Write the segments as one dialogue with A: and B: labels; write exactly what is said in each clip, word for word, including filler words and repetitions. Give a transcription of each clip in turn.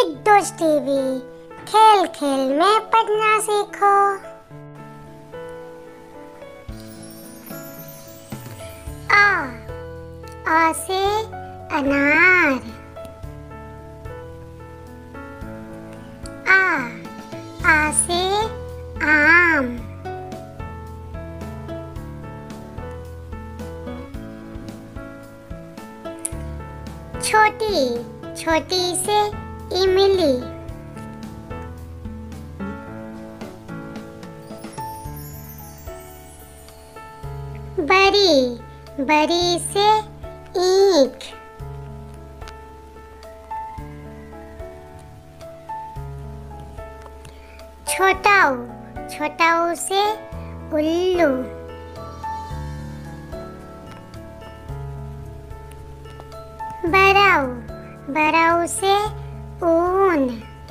A: दोस्त टीवी, खेल खेल में पढ़ना सीखो। आ आ से अनार। आ आ से आम। छोटी छोटी से इमली। बड़ी बड़ी से ईंट। छोटाऊ छोटाऊ से उल्लू। बराऊ बराऊ से ऊन।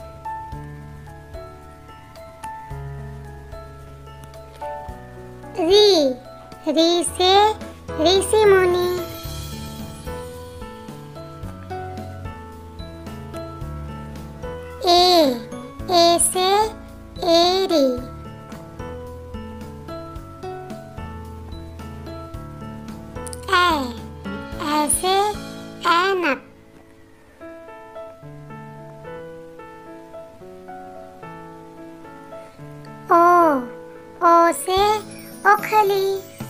A: री री से ऋषि मुनि। ए ए से एरी। ए ए से ऐनक। ओ ओ से ओखली।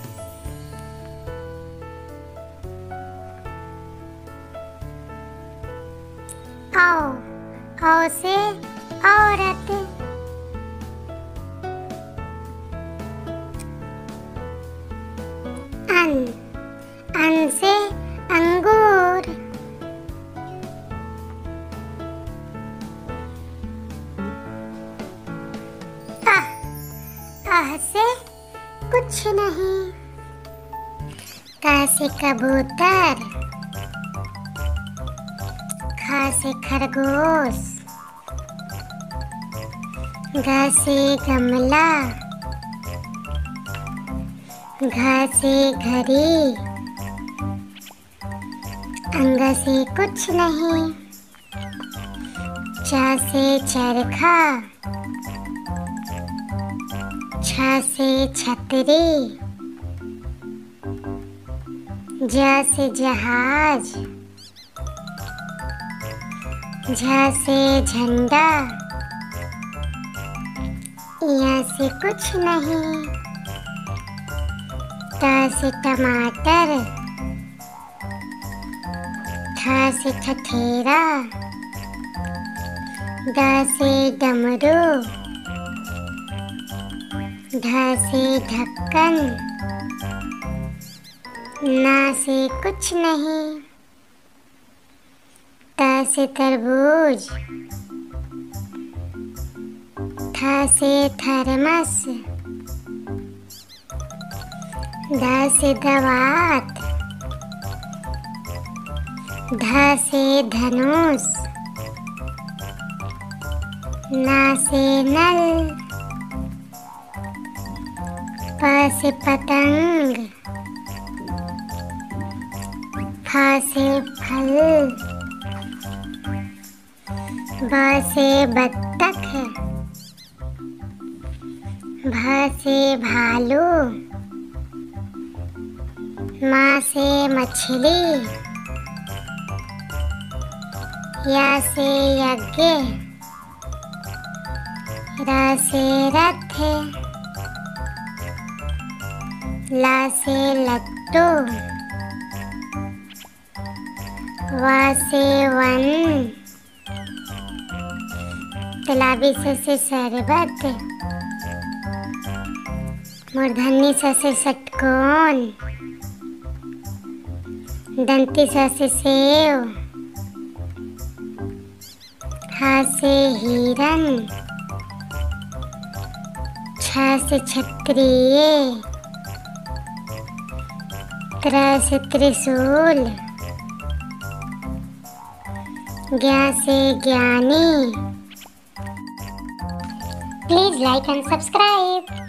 A: औ औ से औरत। अन अन से अंगूर। अह अह से कुछ नहीं। क से कबूतर। ख से खरगोश। ग से गमला। घ से घड़ी। अंग से कुछ नहीं। च से चरखा। छ से छतरी। ज से जहाज। झ से झंडा। य से कुछ नहीं। ट से टमाटर। ठ से ठठेरा। ड से डमरू। ढ से ढक्कन। न से कुछ नहीं। त से तरबूज। थ से थर्मस। ध से दवात। ध से धनुष। न से नल। प से पतंग। फ से फल। ब से बत्तख। भ से भालू। म से मछली। य से यज्ञ। र से रथ। ल से लट्टू। व से वन। तालाबी स से शरबत। मूर्धन्य स से षटकोण। दंती स से सेव। ह से हिरन। छ से क्षत्रिय। त्र से त्रिशूल। ज्ञ से ज्ञानी। Please like and subscribe.